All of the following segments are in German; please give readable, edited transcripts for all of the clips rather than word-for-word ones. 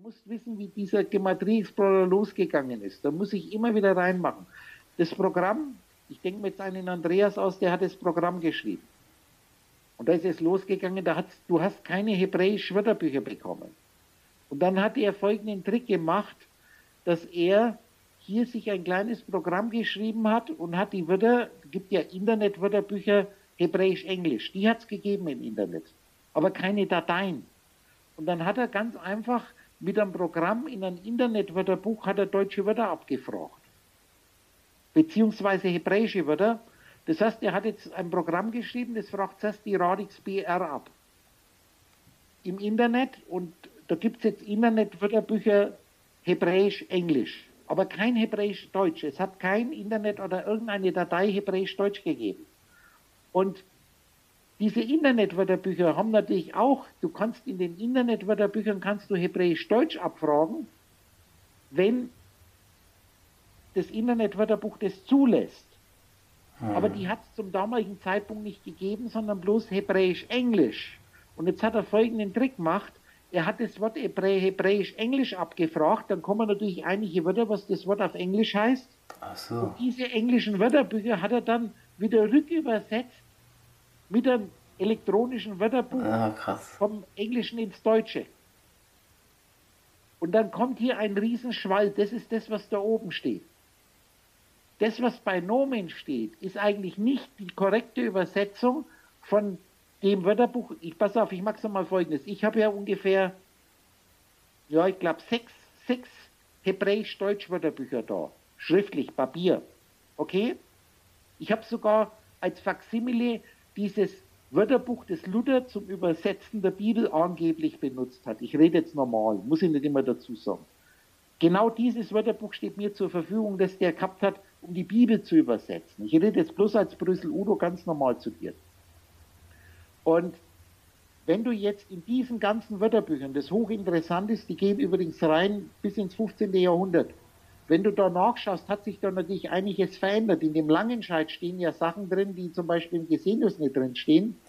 musst wissen, wie dieser Gematrie Explorer losgegangen ist. Da muss ich immer wieder reinmachen. Das Programm, ich denke mir jetzt an den Andreas aus, der hat das Programm geschrieben. Und da ist es losgegangen, du hast keine hebräischen Wörterbücher bekommen. Und dann hat er folgenden Trick gemacht, dass er hier sich ein kleines Programm geschrieben hat und hat die Wörter, es gibt ja Internetwörterbücher, Hebräisch-Englisch, die hat es gegeben im Internet, aber keine Dateien. Und dann hat er ganz einfach mit einem Programm in einem Internetwörterbuch hat er deutsche Wörter abgefragt, beziehungsweise hebräische Wörter. Das heißt, er hat jetzt ein Programm geschrieben, das fragt zuerst die Radix BR ab. Im Internet, und da gibt es jetzt Internetwörterbücher Hebräisch-Englisch, aber kein Hebräisch-Deutsch. Es hat kein Internet oder irgendeine Datei Hebräisch-Deutsch gegeben. Und diese Internetwörterbücher haben natürlich auch, du kannst in den Internetwörterbüchern kannst du Hebräisch-Deutsch abfragen, wenn das Internetwörterbuch das zulässt. Aber die hat es zum damaligen Zeitpunkt nicht gegeben, sondern bloß Hebräisch-Englisch. Und jetzt hat er folgenden Trick gemacht. Er hat das Wort Hebräisch-Englisch abgefragt, dann kommen natürlich einige Wörter, was das Wort auf Englisch heißt. Ach so. Und diese englischen Wörterbücher hat er dann wieder rückübersetzt mit einem elektronischen Wörterbuch vom Englischen ins Deutsche. Und dann kommt hier ein Riesenschwall, das ist das, was da oben steht. Das, was bei Nomen steht, ist eigentlich nicht die korrekte Übersetzung von dem Wörterbuch. Pass auf, ich mache es mal Folgendes. Ich habe ja ungefähr, ich glaube, sechs Hebräisch-Deutsch-Wörterbücher da. Schriftlich, Papier. Okay? Ich habe sogar als Faksimile dieses Wörterbuch, das Luther zum Übersetzen der Bibel angeblich benutzt hat. Ich rede jetzt normal, muss ich nicht immer dazu sagen. Genau dieses Wörterbuch steht mir zur Verfügung, das der gehabt hat, um die Bibel zu übersetzen. Ich rede jetzt bloß als Brüssel Udo ganz normal zu dir. Und wenn du jetzt in diesen ganzen Wörterbüchern, das hochinteressant ist, die gehen übrigens rein bis ins 15. Jahrhundert, wenn du da nachschaust, hat sich da natürlich einiges verändert. In dem Langenscheid stehen ja Sachen drin, die zum Beispiel im Gesenius nicht drin stehen.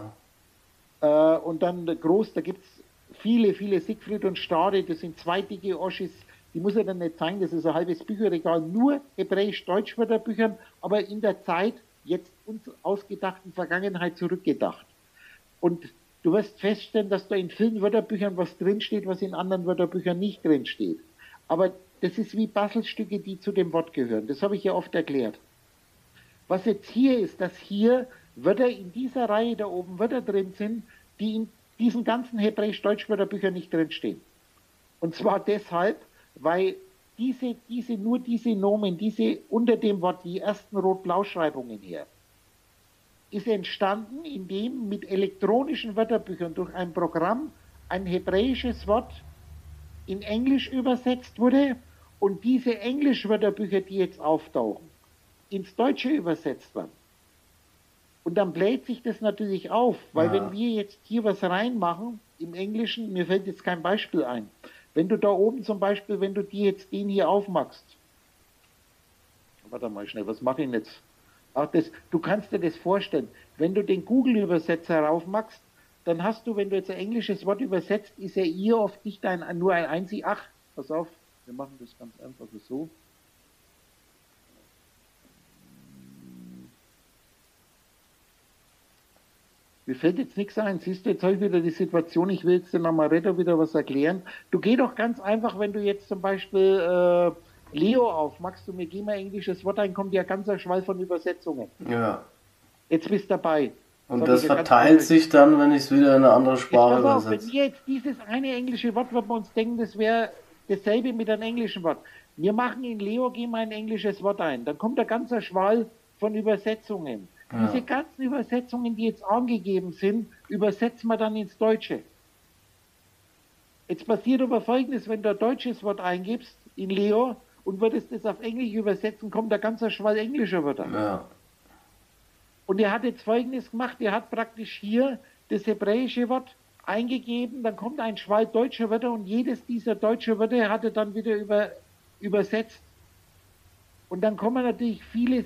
Ja. Und dann groß, da gibt es viele Siegfried und Stade, das sind zwei dicke Oschis, die muss er dann nicht zeigen, das ist ein halbes Bücherregal, nur Hebräisch-Deutsch-Wörterbüchern, aber in der Zeit, jetzt uns ausgedachten Vergangenheit zurückgedacht. Und du wirst feststellen, dass da in vielen Wörterbüchern was drinsteht, was in anderen Wörterbüchern nicht drinsteht. Aber das ist wie Puzzlestücke, die zu dem Wort gehören. Das habe ich ja oft erklärt. Was jetzt hier ist, dass hier Wörter in dieser Reihe da oben Wörter drin sind, die in diesen ganzen Hebräisch-Deutsch-Wörterbüchern nicht drinstehen. Und zwar deshalb, weil nur diese Nomen, diese unter dem Wort, die ersten Rot-Blau-Schreibungen her, ist entstanden, indem mit elektronischen Wörterbüchern durch ein Programm ein hebräisches Wort in Englisch übersetzt wurde und diese Englisch-Wörterbücher, die jetzt auftauchen, ins Deutsche übersetzt werden. Und dann bläht sich das natürlich auf, weil wenn wir jetzt hier was reinmachen, im Englischen, mir fällt jetzt kein Beispiel ein, wenn du da oben zum Beispiel, wenn du dir jetzt den hier aufmachst, warte mal schnell, was mache ich denn jetzt? Ach, du kannst dir das vorstellen, wenn du den Google-Übersetzer raufmachst, dann hast du, wenn du jetzt ein englisches Wort übersetzt, ist ja hier oft nicht nur ein einzig, pass auf, wir machen das ganz einfach so. Mir fällt jetzt nichts ein, siehst du, jetzt habe ich wieder die Situation, ich will jetzt dem Amaretto wieder was erklären. Du geh doch ganz einfach, wenn du jetzt zum Beispiel Leo aufmachst und mir geh mal ein englisches Wort ein, kommt ja ganz ein Schwall von Übersetzungen. Ja. Jetzt bist du dabei. Und das verteilt sich dann, wenn ich es wieder in eine andere Sprache übersetze. Wenn wir jetzt dieses eine englische Wort, wo wir uns denken, das wäre dasselbe mit einem englischen Wort. Wir machen in Leo, gehen wir ein englisches Wort ein. Dann kommt ein ganzer Schwall von Übersetzungen. Ja. Diese ganzen Übersetzungen, die jetzt angegeben sind, übersetzen wir dann ins Deutsche. Jetzt passiert aber Folgendes, wenn du ein deutsches Wort eingibst in Leo und würdest das auf Englisch übersetzen, kommt ein ganzer Schwall englischer Wörter. Ja. Und er hat jetzt Folgendes gemacht, er hat praktisch hier das hebräische Wort eingegeben, dann kommt ein Schwall deutscher Wörter und jedes dieser deutschen Wörter hat er dann wieder übersetzt. Und dann kommen natürlich viele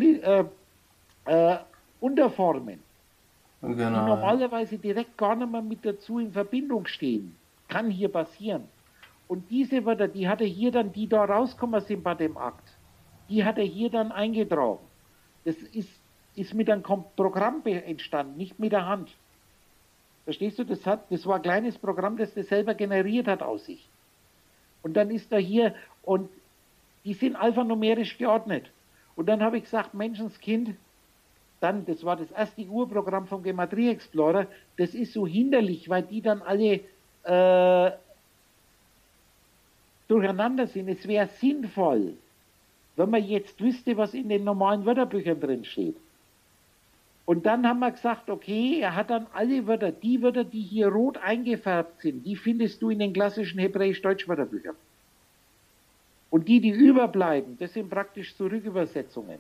Unterformen, die normalerweise direkt gar nicht mehr mit dazu in Verbindung stehen. Kann hier passieren. Und diese Wörter, die hat er hier dann, die da rauskommen sind bei dem Akt, die hat er hier dann eingetragen. Das ist mit einem Programm entstanden, nicht mit der Hand. Verstehst du? Das war ein kleines Programm, das selber generiert hat aus sich. Und dann ist er hier, und die sind alphanumerisch geordnet. Und dann habe ich gesagt, Menschenskind, dann, das war das erste Urprogramm vom Gematria Explorer, das ist so hinderlich, weil die dann alle durcheinander sind. Es wäre sinnvoll, wenn man jetzt wüsste, was in den normalen Wörterbüchern drin steht. Und dann haben wir gesagt, okay, er hat dann alle Wörter, die hier rot eingefärbt sind, die findest du in den klassischen Hebräisch-Deutsch-Wörterbüchern. Und die überbleiben, das sind praktisch Zurückübersetzungen.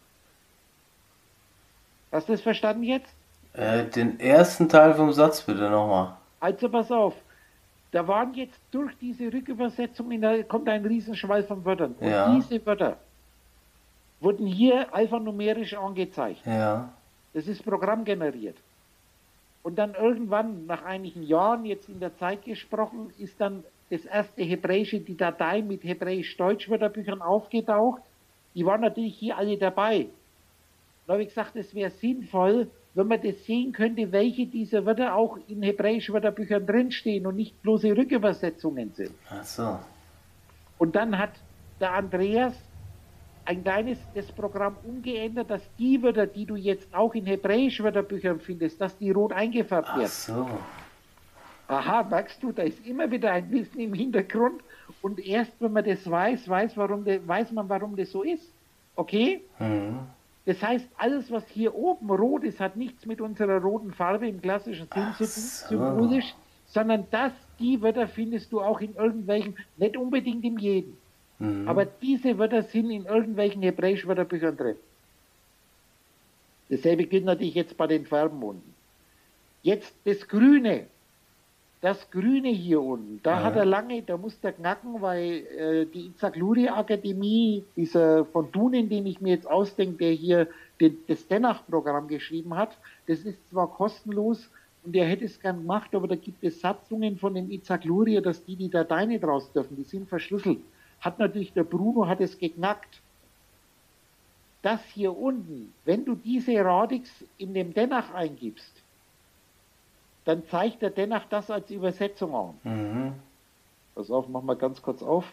Hast du das verstanden jetzt? Den ersten Teil vom Satz bitte nochmal. Also pass auf, da waren jetzt durch diese Rückübersetzung, da kommt ein Riesenschwall von Wörtern. Und Ja. diese Wörter wurden hier alphanumerisch angezeigt. Ja. Das ist programmgeneriert. Und dann irgendwann, nach einigen Jahren, jetzt in der Zeit gesprochen, ist dann das erste Hebräische, die Datei mit Hebräisch-Deutsch-Wörterbüchern aufgetaucht. Die waren natürlich hier alle dabei. Da habe ich gesagt, es wäre sinnvoll, wenn man das sehen könnte, welche dieser Wörter auch in Hebräisch-Wörterbüchern drinstehen und nicht bloße Rückübersetzungen sind. Ach so. Und dann hat der Andreas ein kleines das Programm umgeändert, dass die Wörter, die du jetzt auch in Hebräisch-Wörterbüchern findest, dass die rot eingefärbt Ach werden. so. Aha, merkst du, da ist immer wieder ein Wissen im Hintergrund und erst wenn man das weiß man, warum das so ist. Okay? Mhm. Das heißt, alles, was hier oben rot ist, hat nichts mit unserer roten Farbe im klassischen Sinn zu tun, symbolisch, sondern die Wörter findest du auch in irgendwelchen, nicht unbedingt in jedem, aber diese Wörter sind in irgendwelchen Hebräisch-Wörterbüchern drin. Dasselbe gilt natürlich jetzt bei den Farben unten. Jetzt das Grüne hier unten, da hat er lange, da musste er knacken, weil die Itzhak Luria Akademie, dieser von Dunen, den ich mir jetzt ausdenke, der hier das Denach-Programm geschrieben hat, das ist zwar kostenlos und er hätte es gern gemacht, aber da gibt es Satzungen von dem Itzhak Luria, dass die Dateien nicht raus dürfen, die sind verschlüsselt. Hat natürlich der Bruno, hat es geknackt. Das hier unten, wenn du diese Radix in dem Denach eingibst, dann zeigt er Denach das als Übersetzung an. Mhm. Pass auf, mach mal ganz kurz auf.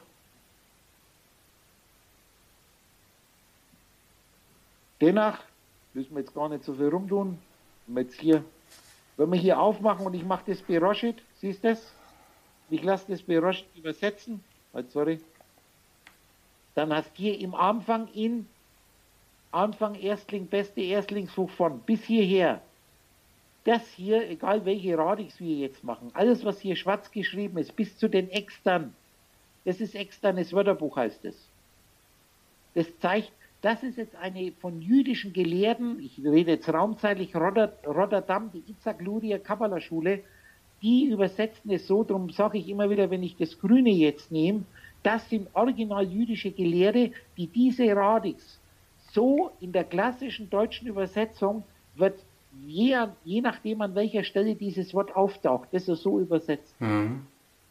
Denach, müssen wir jetzt gar nicht so viel rumtun. Wenn wir hier aufmachen und ich mache das Beroshit, siehst du das? Ich lasse das Beroshit übersetzen. Sorry. Dann hast du hier im Anfang Erstling, beste Erstlingshoch von, bis hierher. Das hier, egal welche Radix wir jetzt machen, alles was hier schwarz geschrieben ist, bis zu den extern, das ist externes Wörterbuch, heißt es. Das zeigt, das ist jetzt eine von jüdischen Gelehrten, ich rede jetzt raumzeitlich, Rotterdam, die Itzhak Luria Kabbalah Schule, die übersetzen es so, darum sage ich immer wieder, wenn ich das Grüne jetzt nehme, das sind original jüdische Gelehrte, die diese Radix so in der klassischen deutschen Übersetzung wird je nachdem, an welcher Stelle dieses Wort auftaucht, das ist so übersetzt. Mhm.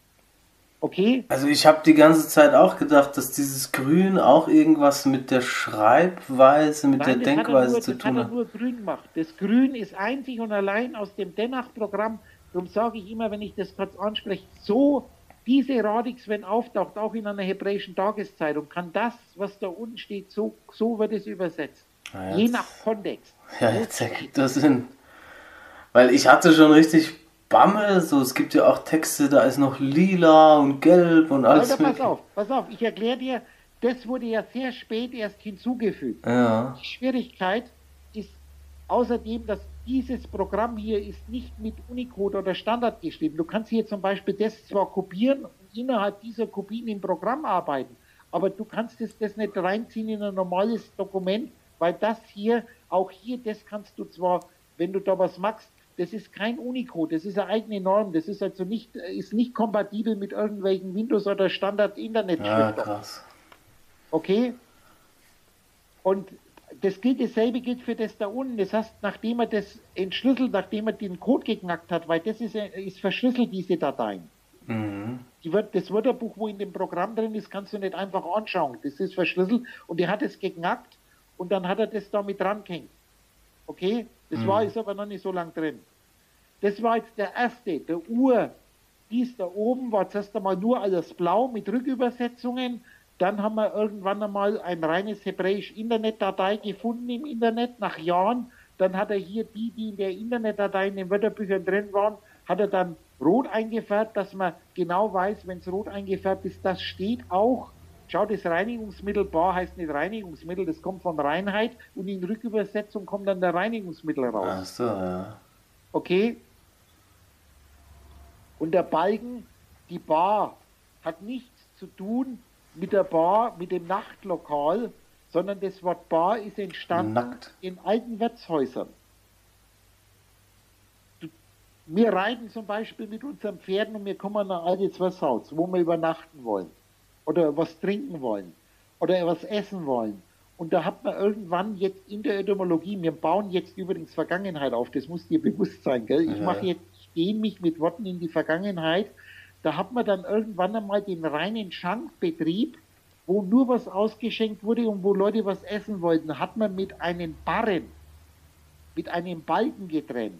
Okay? Also ich habe die ganze Zeit auch gedacht, dass dieses Grün auch irgendwas mit der Schreibweise, mit der Denkweise zu tun hat. Das hat er nur grün gemacht. Das Grün ist einzig und allein aus dem Denach-Programm, darum sage ich immer, wenn ich das kurz anspreche, so diese Radix, wenn auftaucht, auch in einer hebräischen Tageszeitung, kann das, was da unten steht, so wird es übersetzt. Ja, je nach Kontext. Ja, jetzt ergibt das Sinn. Weil ich hatte schon richtig Bammel, so es gibt ja auch Texte, da ist noch lila und gelb und alles. Alter, pass auf, ich erkläre dir, das wurde ja sehr spät erst hinzugefügt. Ja. Die Schwierigkeit ist außerdem, dass dieses Programm hier ist nicht mit Unicode oder Standard geschrieben. Du kannst hier zum Beispiel das zwar kopieren und innerhalb dieser Kopien im Programm arbeiten, aber du kannst das nicht reinziehen in ein normales Dokument, weil das hier, auch hier, das kannst du zwar, wenn du da was machst, das ist kein Unicode, das ist eine eigene Norm, das ist also nicht kompatibel mit irgendwelchen Windows- oder Standard-Internet-Schriften. Ja, krass. Okay? Und dasselbe gilt für das da unten. Das heißt, nachdem er das entschlüsselt, nachdem er den Code geknackt hat, weil das ist verschlüsselt, diese Dateien. Mhm. Das Wörterbuch, wo in dem Programm drin ist, kannst du nicht einfach anschauen. Das ist verschlüsselt und der hat es geknackt und dann hat er das da mit dran gehängt. Okay? Das ist aber noch nicht so lang drin. Das war jetzt der erste, der dies da oben war zuerst einmal nur alles blau mit Rückübersetzungen. Dann haben wir irgendwann einmal ein reines Hebräisch-Internetdatei gefunden im Internet nach Jahren. Dann hat er hier die in der Internetdatei in den Wörterbüchern drin waren, hat er dann rot eingefärbt, dass man genau weiß, wenn es rot eingefärbt ist, das steht auch. Schau, das Reinigungsmittel Bar heißt nicht Reinigungsmittel, das kommt von Reinheit und in Rückübersetzung kommt dann der Reinigungsmittel raus. Ach so, ja. Okay? Und der Balken, die Bar, hat nichts zu tun mit der Bar, mit dem Nachtlokal, sondern das Wort Bar ist entstanden in alten Wirtshäusern. Wir reiten zum Beispiel mit unseren Pferden und wir kommen an ein altes Wirtshaus, wo wir übernachten wollen oder was trinken wollen oder was essen wollen. Und da hat man irgendwann jetzt in der Etymologie, wir bauen jetzt übrigens Vergangenheit auf, das muss dir bewusst sein, gell? Ich dehne mich mit Worten in die Vergangenheit. Da hat man dann irgendwann einmal den reinen Schankbetrieb, wo nur was ausgeschenkt wurde und wo Leute was essen wollten, hat man mit einem Barren, mit einem Balken getrennt.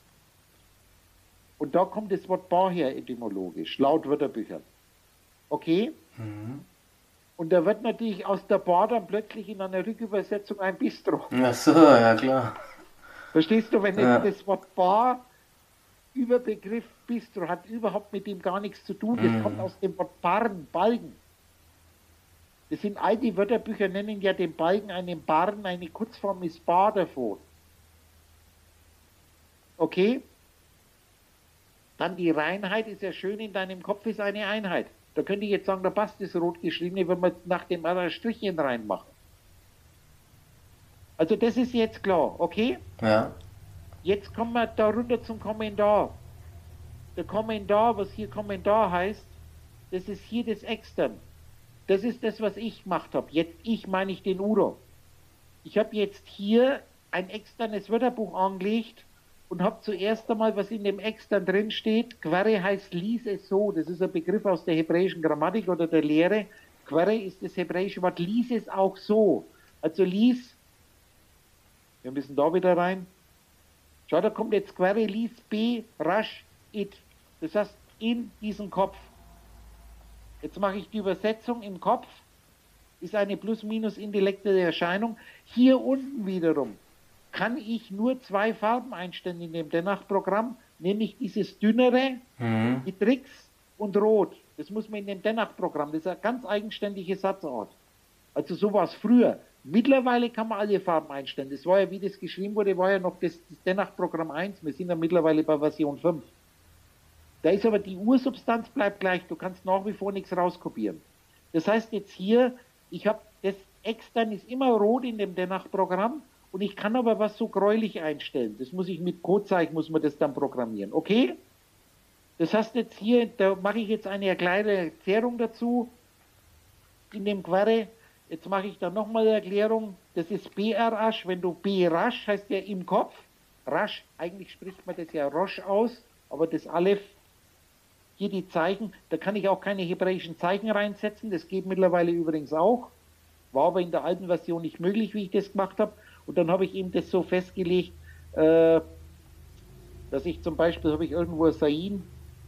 Und da kommt das Wort Bar her etymologisch, laut Wörterbüchern. Okay? Mhm. Und da wird natürlich aus der Bar dann plötzlich in einer Rückübersetzung ein Bistro. Ach so, ja klar. Verstehst du, wenn das Wort Bar Überbegriff Bistro hat überhaupt mit dem gar nichts zu tun. Das kommt aus dem Wort Barren, Balken. Das sind alte Wörterbücher, nennen ja den Balken einen Barren, eine Kurzform ist Bar davor. Okay? Dann die Reinheit ist ja schön, in deinem Kopf ist eine Einheit. Da könnte ich jetzt sagen, da passt das rot geschriebene, wenn wir nach dem anderen Strichchen reinmachen. Also das ist jetzt klar, okay? Ja. Jetzt kommen wir da runter zum Kommentar. Der Kommentar, was hier Kommentar heißt, das ist hier das Extern. Das ist das, was ich gemacht habe. Jetzt meine ich den Udo. Ich habe jetzt hier ein externes Wörterbuch angelegt und habe zuerst einmal, was in dem Extern drin steht, Quere heißt lies es so. Das ist ein Begriff aus der hebräischen Grammatik oder der Lehre. Quere ist das hebräische Wort, lies es auch so. Also lies, wir müssen da wieder rein. Schau, da kommt jetzt Quere, lies, B, rasch, it. Das heißt, in diesen Kopf. Jetzt mache ich die Übersetzung im Kopf. Ist eine plus-minus-intellektuelle Erscheinung. Hier unten wiederum kann ich nur zwei Farben einstellen in dem Denach-Programm, nämlich dieses dünnere, die Tricks und Rot. Das muss man in dem Denach-Programm, das ist eine ganz eigenständige Satzart. Also so war es früher. Mittlerweile kann man alle Farben einstellen. Das war ja, wie das geschrieben wurde, war ja noch das Denach-Programm 1. Wir sind ja mittlerweile bei Version 5. Da ist aber die Ursubstanz bleibt gleich. Du kannst nach wie vor nichts rauskopieren. Das heißt jetzt hier, ich habe das extern ist immer rot in dem Denach-Programm und ich kann aber was so gräulich einstellen. Das muss ich mit Codezeichen, muss man das dann programmieren. Okay? Das heißt jetzt hier, da mache ich jetzt eine kleine Erklärung dazu in dem Quere. Jetzt mache ich da nochmal eine Erklärung. Das ist BR-Asch. Wenn du B-Rasch heißt ja im Kopf. Rasch, eigentlich spricht man das ja Rosch aus, aber das Aleph, hier die Zeichen, da kann ich auch keine hebräischen Zeichen reinsetzen. Das geht mittlerweile übrigens auch. War aber in der alten Version nicht möglich, wie ich das gemacht habe. Und dann habe ich eben das so festgelegt, dass ich zum Beispiel, habe ich irgendwo Sain,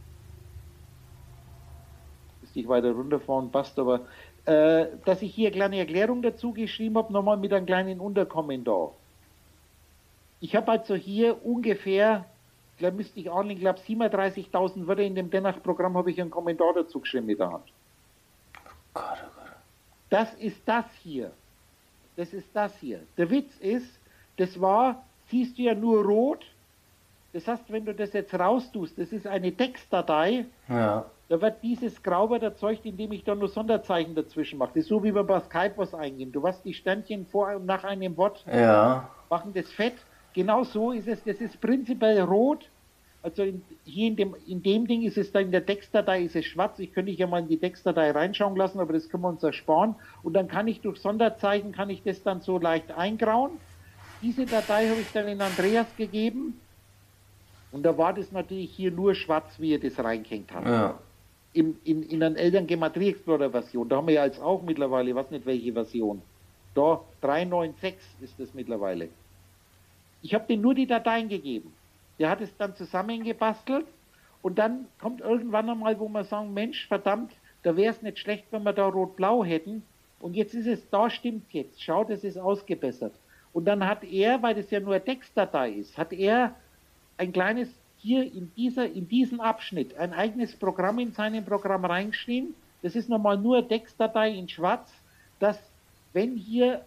müsste ich weiter runterfahren, passt aber, dass ich hier eine kleine Erklärung dazu geschrieben habe, nochmal mit einem kleinen Unterkommentar. Ich habe also hier ungefähr, da müsste ich anlegen, ich glaube 37.000 Wörter in dem Denach-Programm, habe ich einen Kommentar dazu geschrieben mit der Hand. Gott, oh Gott. Das ist das hier. Das ist das hier. Der Witz ist, das war, siehst du ja nur rot. Das heißt, wenn du das jetzt raustust, das ist eine Textdatei, Ja. da wird dieses Grauwert erzeugt, indem ich da nur Sonderzeichen dazwischen mache. Das ist so, wie wir bei Skype was eingeben. Du hast die Sternchen vor und nach einem Wort, machen das fett. Genau so ist es. Das ist prinzipiell rot. Also hier in dem Ding ist es da in der Textdatei ist es schwarz. Ich könnte ja mal in die Textdatei reinschauen lassen, aber das können wir uns ersparen. Und dann kann ich durch Sonderzeichen, kann ich das dann so leicht eingrauen. Diese Datei habe ich dann in Andreas gegeben. Und da war das natürlich hier nur schwarz, wie er das reingehängt hat. Ja. in einer Eltern-Gematrie Explorer-Version. Da haben wir ja jetzt auch mittlerweile, ich weiß nicht welche Version. Da 396 ist das mittlerweile. Ich habe dem nur die Dateien gegeben. Der hat es dann zusammengebastelt und dann kommt irgendwann einmal, wo man sagen, Mensch, verdammt, da wäre es nicht schlecht, wenn wir da rot-blau hätten. Und jetzt ist es, da stimmt jetzt. Schau, das ist ausgebessert. Und dann hat er, weil das ja nur eine Textdatei ist, hat er ein kleines, hier in diesem Abschnitt, ein eigenes Programm in seinem Programm reingeschrieben. Das ist nochmal nur eine Textdatei in schwarz, dass wenn hier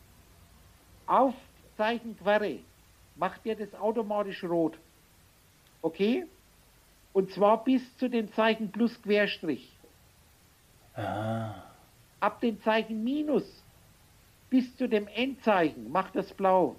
Aufzeichen Quere, macht er das automatisch rot. Okay? Und zwar bis zu den Zeichen plus Querstrich. Ah. Ab den Zeichen minus bis zu dem Endzeichen macht das blau.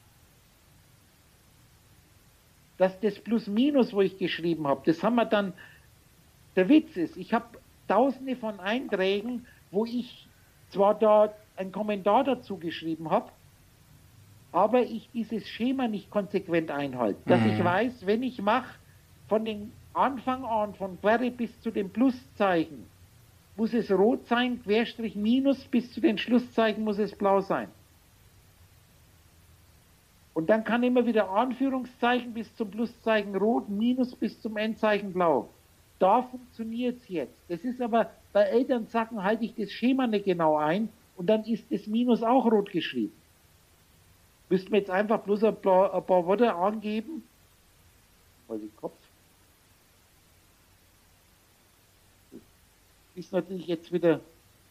Das plus minus, wo ich geschrieben habe, das haben wir dann, der Witz ist, ich habe tausende von Einträgen, wo ich zwar da einen Kommentar dazu geschrieben habe, aber ich dieses Schema nicht konsequent einhalte. Dass ich weiß, wenn ich mache, von den Anfang an, von Quere bis zu dem Pluszeichen, muss es rot sein, Querstrich minus, bis zu den Schlusszeichen muss es blau sein. Und dann kann immer wieder Anführungszeichen bis zum Pluszeichen rot, minus bis zum Endzeichen blau. Da funktioniert es jetzt. Das ist aber, bei Elternsachen halte ich das Schema nicht genau ein und dann ist das Minus auch rot geschrieben. Müssten wir jetzt einfach bloß ein paar Worte angeben. Weil ich Kopf. Das ist natürlich jetzt wieder.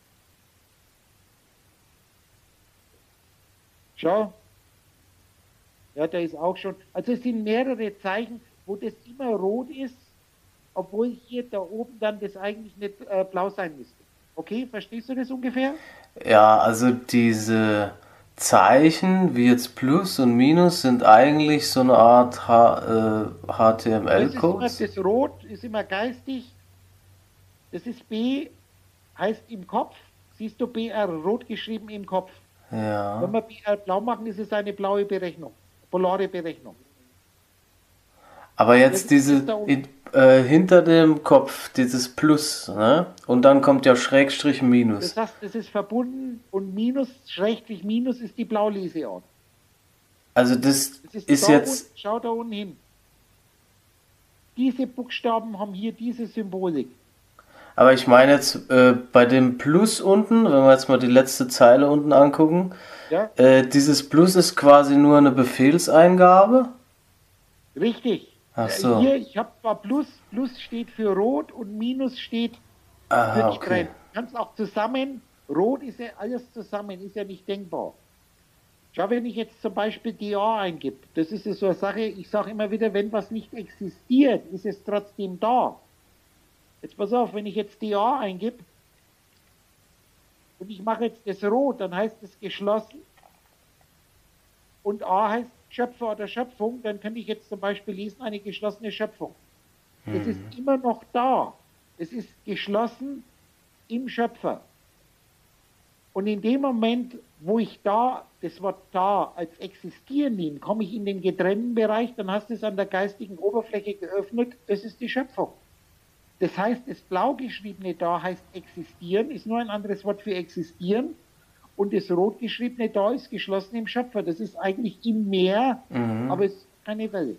Schau. Ja, da ist auch schon. Also es sind mehrere Zeichen, wo das immer rot ist, obwohl hier da oben dann das eigentlich nicht blau sein müsste. Okay, verstehst du das ungefähr? Ja, also diese Zeichen wie jetzt Plus und Minus sind eigentlich so eine Art HTML-Codes. Das Rot ist immer geistig. Das ist B, heißt im Kopf. Siehst du BR, rot geschrieben im Kopf. Ja. Wenn wir BR blau machen, ist es eine blaue Berechnung, polare Berechnung. Aber jetzt diese hinter dem Kopf, dieses Plus, ne? Und dann kommt ja Schrägstrich Minus. Das heißt, das ist verbunden und Minus, Schrägstrich Minus ist die Blauleseart. Also das ist jetzt... Unten, schau da unten hin. Diese Buchstaben haben hier diese Symbolik. Aber ich meine jetzt bei dem Plus unten, wenn wir jetzt mal die letzte Zeile unten angucken, ja? Dieses Plus ist quasi nur eine Befehlseingabe? Richtig. Ach so. Hier, ich habe zwar Plus steht für Rot und Minus steht für getrennt. Okay. Kannst auch zusammen, Rot ist ja alles zusammen, ist ja nicht denkbar. Schau, wenn ich jetzt zum Beispiel DA eingebe, das ist ja so eine Sache, ich sage immer wieder, wenn was nicht existiert, ist es trotzdem da. Jetzt pass auf, wenn ich jetzt DA eingebe und ich mache jetzt das Rot, dann heißt es geschlossen und A heißt Schöpfer oder Schöpfung, dann könnte ich jetzt zum Beispiel lesen, eine geschlossene Schöpfung. Es ist immer noch da. Es ist geschlossen im Schöpfer. Und in dem Moment, wo ich da, das Wort da als existieren nehme, komme ich in den getrennten Bereich, dann hast du es an der geistigen Oberfläche geöffnet, das ist die Schöpfung. Das heißt, das blau geschriebene da heißt existieren, ist nur ein anderes Wort für existieren. Und das rot geschriebene da ist geschlossen im Schöpfer. Das ist eigentlich im Meer, aber es ist keine Welle.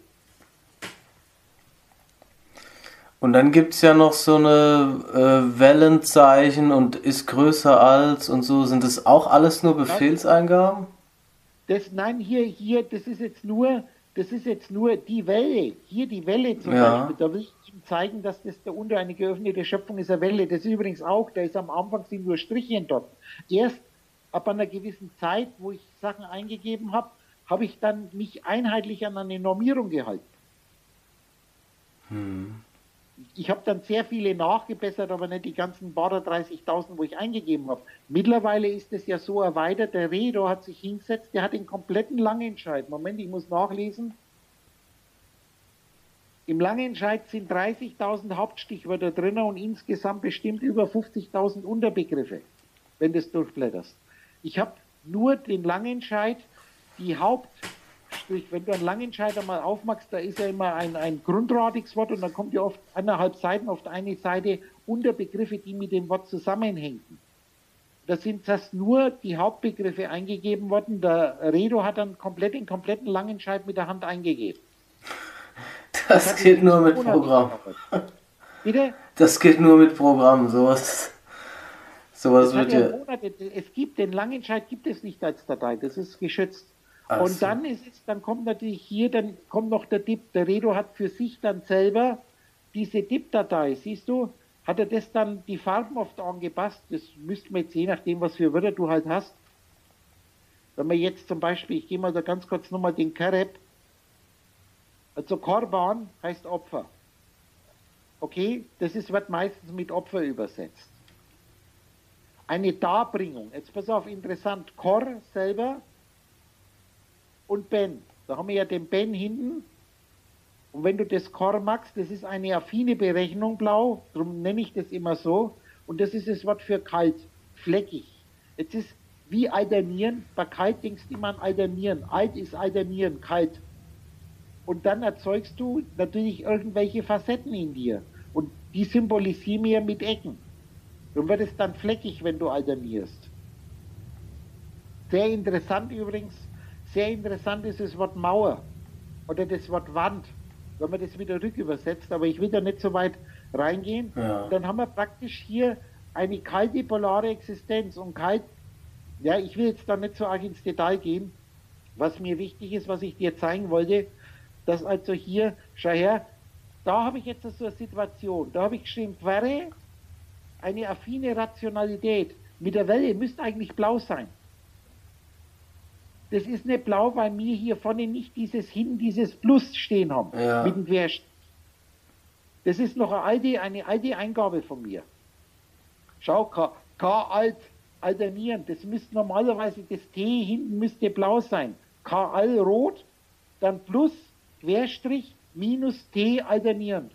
Und dann gibt es ja noch so eine Wellenzeichen und ist größer als und so. Sind das auch alles nur Befehlseingaben? Nein, hier, das ist jetzt nur die Welle. Hier die Welle zum Beispiel. Da will ich Ihnen zeigen, dass das da unter eine geöffnete Schöpfung ist, eine Welle. Das ist übrigens auch, da ist am Anfang sind nur Strichchen dort. Erst ab einer gewissen Zeit, wo ich Sachen eingegeben habe, habe ich dann mich einheitlich an eine Normierung gehalten. Ich habe dann sehr viele nachgebessert, aber nicht die ganzen paar 30.000, wo ich eingegeben habe. Mittlerweile ist es ja so erweitert, der Redo hat sich hingesetzt, der hat den kompletten Langentscheid. Moment, ich muss nachlesen. Im Langentscheid sind 30.000 Hauptstichwörter drin und insgesamt bestimmt über 50.000 Unterbegriffe, wenn du es durchblätterst. Ich habe nur den Langentscheid, die Querstrich, wenn du einen Langenscheider mal aufmachst, da ist ja immer ein grundradiges Wort und dann kommt ja oft 1,5 Seiten auf eine Seite Unterbegriffe, die mit dem Wort zusammenhängen. Da sind das nur die Hauptbegriffe eingegeben worden. Der Redo hat dann den kompletten Langenscheid mit der Hand eingegeben. Das geht nur mit Programm. Bitte? Das geht nur mit Programm. Sowas wird ja. Es gibt den Langenscheid gibt es nicht als Datei. Das ist geschützt. Ach Und so. dann kommt natürlich hier, dann kommt noch der DIP. Der Redo hat für sich dann selber diese DIP-Datei, siehst du, hat er das dann die Farben oft angepasst. Das müsste man jetzt je nachdem, was für Wörter du halt hast. Wenn man jetzt zum Beispiel, ich gehe mal da ganz kurz nochmal den Kareb, also Korban heißt Opfer. Okay, wird meistens mit Opfer übersetzt. Eine Darbringung, jetzt pass auf, interessant, Kor selber und Ben. Da haben wir ja den Ben hinten. Und wenn du das Kor magst, das ist eine affine Berechnung blau, darum nenne ich das immer so. Und das ist das Wort für kalt, fleckig. Jetzt ist wie alternieren, bei kalt denkst du immer an alternieren. Alt ist alternieren, kalt. Und dann erzeugst du natürlich irgendwelche Facetten in dir. Und die symbolisieren wir mit Ecken. Dann wird es dann fleckig, wenn du alternierst. Sehr interessant übrigens, sehr interessant ist das Wort Mauer oder das Wort Wand, wenn man das wieder rückübersetzt, aber ich will da nicht so weit reingehen. Ja. Dann haben wir praktisch hier eine kalte polare Existenz und kalt, ja, ich will jetzt da nicht so arg ins Detail gehen, was mir wichtig ist, was ich dir zeigen wollte, dass also hier, schau her, da habe ich jetzt so eine Situation, da habe ich geschrieben, Quere, eine affine Rationalität, mit der Welle müsste eigentlich blau sein. Das ist nicht blau, weil wir hier vorne nicht dieses Plus stehen haben, Ja. mit dem Querstrich. Das ist noch eine alte Eingabe von mir. Schau, K alt, alternieren, das müsste normalerweise, das T hinten müsste blau sein. K all rot, dann Plus, Querstrich, minus T alternierend.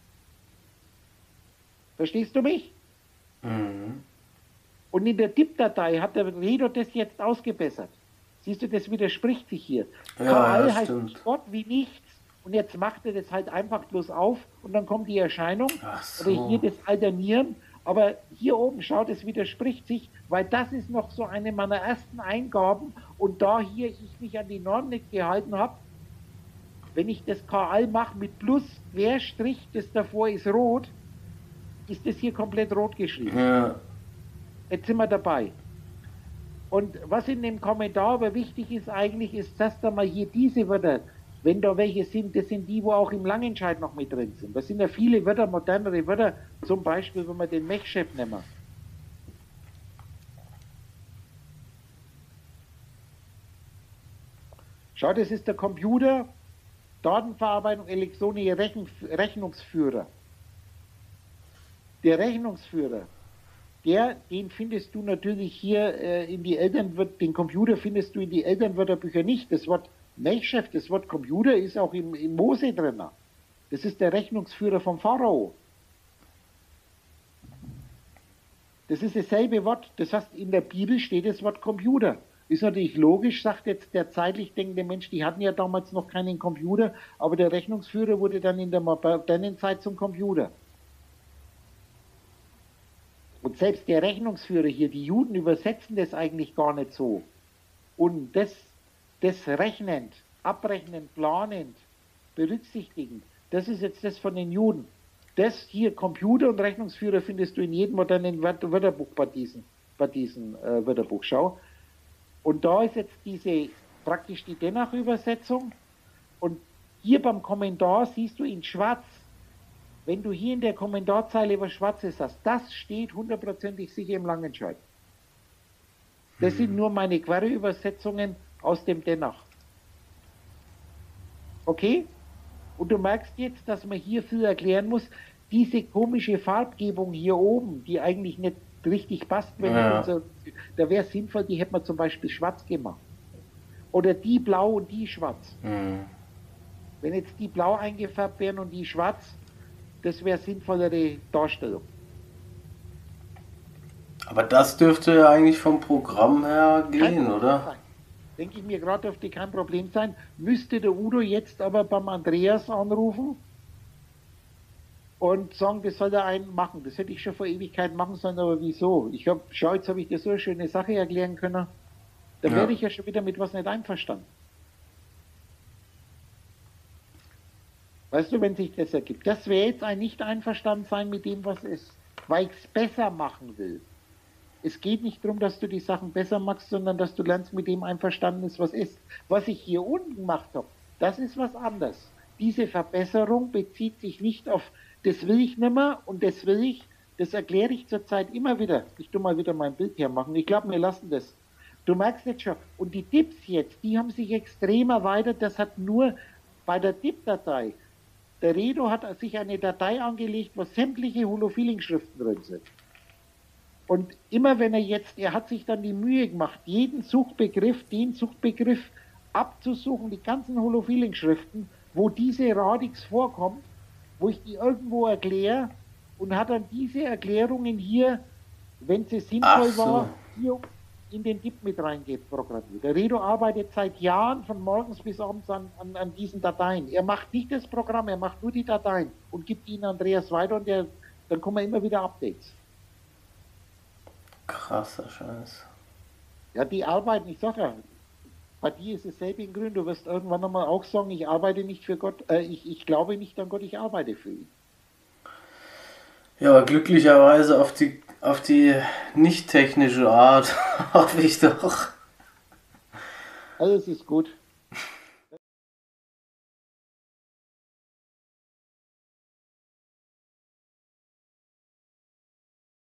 Verstehst du mich? Mhm. Und in der DIP-Datei hat der Redo das jetzt ausgebessert. Siehst du, das widerspricht sich hier. Ja, KL das heißt stimmt. Gott wie nichts. Und jetzt macht er das halt einfach bloß auf und dann kommt die Erscheinung. Ach so. Oder hier das Alternieren. Aber hier oben, schaut, es widerspricht sich, weil das ist noch so eine meiner ersten Eingaben. Und da hier ich mich an die Norm nicht gehalten habe, wenn ich das KL mache mit Plus, Querstrich, das davor ist rot, ist das hier komplett rot geschrieben. Ja. Jetzt sind wir dabei. Und was in dem Kommentar aber wichtig ist eigentlich, ist, dass da mal hier diese Wörter, wenn da welche sind, das sind die, wo auch im Langenscheid noch mit drin sind. Das sind ja viele Wörter, modernere Wörter, zum Beispiel, wenn wir den Mech-Chef nehmen. Schau, das ist der Computer, Datenverarbeitung, elektronische Rechnungsführer. Der Rechnungsführer, den findest du natürlich hier den Computer findest du in die Elternwörterbücher nicht. Das Wort Mech-Chef, das Wort Computer ist auch im Mose drin. Das ist der Rechnungsführer vom Pharao. Das ist dasselbe Wort, das heißt, in der Bibel steht das Wort Computer. Ist natürlich logisch, sagt jetzt der zeitlich denkende Mensch, die hatten ja damals noch keinen Computer, aber der Rechnungsführer wurde dann in der modernen Zeit zum Computer. Und selbst der Rechnungsführer hier, die Juden übersetzen das eigentlich gar nicht so. Und das rechnend, abrechnend, planend, berücksichtigend, das ist jetzt das von den Juden. Das hier, Computer und Rechnungsführer, findest du in jedem modernen Wörterbuch bei diesen Wörterbuch. Schau. Und da ist jetzt praktisch die Denach-Übersetzung. Und hier beim Kommentar siehst du in schwarz, wenn du hier in der Kommentarzeile was Schwarzes hast, das steht hundertprozentig sicher im Langenscheid. Das sind nur meine Querübersetzungen aus dem Denach. Okay? Und du merkst jetzt, dass man hier viel erklären muss, diese komische Farbgebung hier oben, die eigentlich nicht richtig passt, da wäre es sinnvoll, die hätte man zum Beispiel schwarz gemacht. Oder die blau und die schwarz. Mhm. Wenn jetzt die blau eingefärbt wären und die schwarz, das wäre sinnvollere Darstellung. Aber das dürfte ja eigentlich vom Programm her gehen, oder? denke ich mir, gerade dürfte kein Problem sein. Müsste der Udo jetzt aber beim Andreas anrufen und sagen, das soll er einen machen. Das hätte ich schon vor Ewigkeit machen sollen, aber wieso? Ich habe, schau, jetzt habe ich dir so eine schöne Sache erklären können. Da Ja. werde ich ja schon wieder mit was nicht einverstanden. Weißt du, wenn sich das ergibt. Das wäre jetzt ein Nicht-Einverstanden-Sein mit dem, was ist, weil ich es besser machen will. Es geht nicht darum, dass du die Sachen besser machst, sondern dass du lernst, mit dem einverstanden ist, was ist. Was ich hier unten gemacht habe, das ist was anderes. Diese Verbesserung bezieht sich nicht auf, das will ich nicht mehr und das will ich, das erkläre ich zurzeit immer wieder. Ich tu mal wieder mein Bild hier machen. Ich glaube, wir lassen das. Du merkst jetzt schon. Und die Tipps jetzt, die haben sich extrem erweitert. Das hat nur bei der Tipp-Datei. Der Redo hat sich eine Datei angelegt, wo sämtliche Holo-Feeling-Schriften drin sind. Und immer wenn er hat sich dann die Mühe gemacht, jeden Suchbegriff, den Suchbegriff abzusuchen, die ganzen Holo-Feeling-Schriften, wo diese Radix vorkommt, wo ich die irgendwo erkläre und hat dann diese Erklärungen hier, wenn sie sinnvoll war, hier in den Tipp mit reingeht, programmiert. Der Redo arbeitet seit Jahren von morgens bis abends an diesen Dateien. Er macht nicht das Programm, er macht nur die Dateien und gibt ihnen Andreas weiter und dann kommen immer wieder Updates. Krasser Scheiß. Ja, die arbeiten, ich sage ja, bei dir ist es selbe in Grün, du wirst irgendwann einmal auch sagen, ich arbeite nicht für Gott, ich glaube nicht an Gott, ich arbeite für ihn. Ja, aber glücklicherweise auf die nicht technische Art hoffe ich doch. Also es ist gut.